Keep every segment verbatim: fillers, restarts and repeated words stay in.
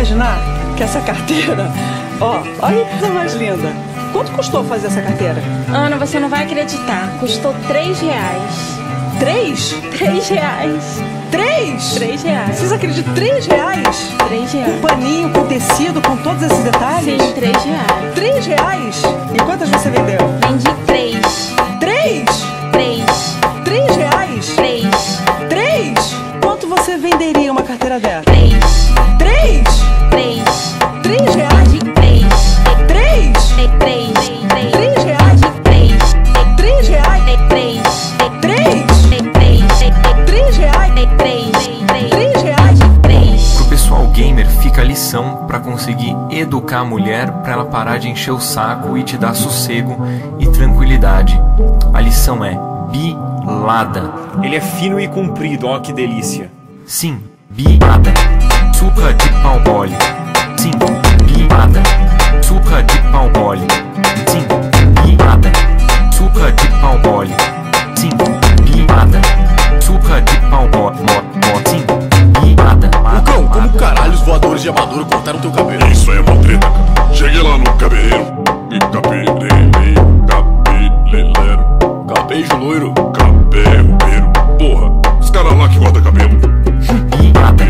imaginar que essa carteira... Ó, olha que coisa mais linda. Quanto custou fazer essa carteira? Ana, você não vai acreditar. Custou três reais. Três? Três reais. Três? Três reais. Vocês acreditam? Três reais? Três reais. Com paninho, com tecido, com todos esses detalhes? Sim, três reais. Três reais? E quantas você vendeu? Vendi três. Três? Três. Três reais? Três. Três? Quanto você venderia uma carteira dessa? Três. Três? Três. Três reais? De três. Três? Três. Três reais? Três. Três reais? Três. Três? Três. Três reais? Três. Três reais? Três. Pro pessoal gamer fica a lição para conseguir educar a mulher para ela parar de encher o saco e te dar sossego e tranquilidade. A lição é bilada. Ele é fino e comprido, ó que delícia. Sim, bilada. Suca de pau mole. Sim, bilada. Suca de pau mole. Sim, bilada. Suca de pau mole. Sim, bilada. Suca de pau mole. Sim, bilada. Ô cão, como caralho os voadores de amador cortaram teu cabelo? Isso aí é uma treta, cara. Cheguei lá no cabeleireiro. E cabeleireiro, cabeleireiro. Cabejo loiro. Cabelo, porra. Os caras lá que cortam cabelo. Bilada.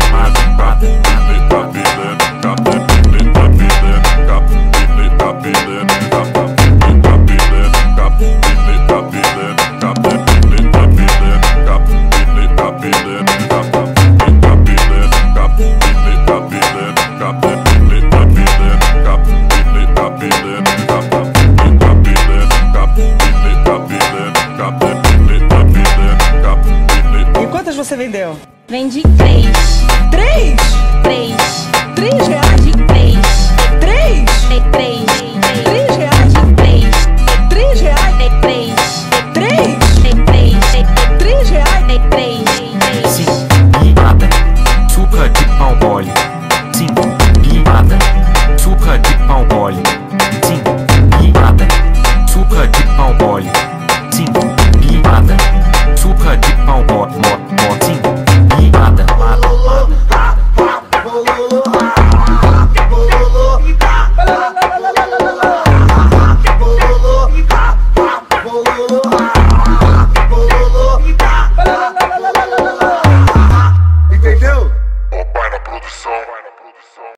E quantas você vendeu? Vendi três. Três?